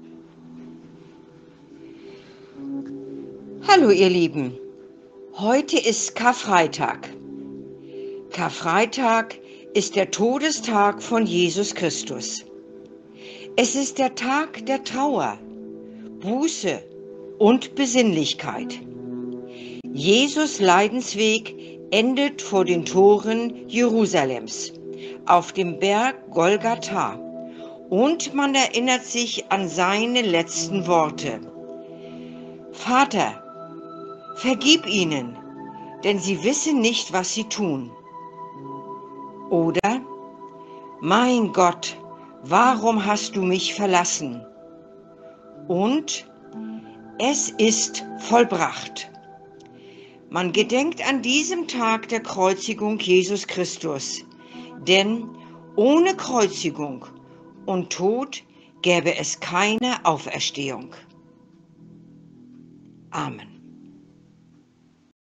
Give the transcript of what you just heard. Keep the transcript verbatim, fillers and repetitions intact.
Hallo ihr Lieben, heute ist Karfreitag. Karfreitag ist der Todestag von Jesus Christus. Es ist der Tag der Trauer, Buße und Besinnlichkeit. Jesus' Leidensweg endet vor den Toren Jerusalems, auf dem Berg Golgatha, und man erinnert sich an seine letzten Worte. Vater, vergib ihnen, denn sie wissen nicht, was sie tun. Oder, mein Gott, warum hast du mich verlassen? Und, es ist vollbracht. Man gedenkt an diesem Tag der Kreuzigung Jesus Christus, denn ohne Kreuzigung und Tod gäbe es keine Auferstehung. Amen.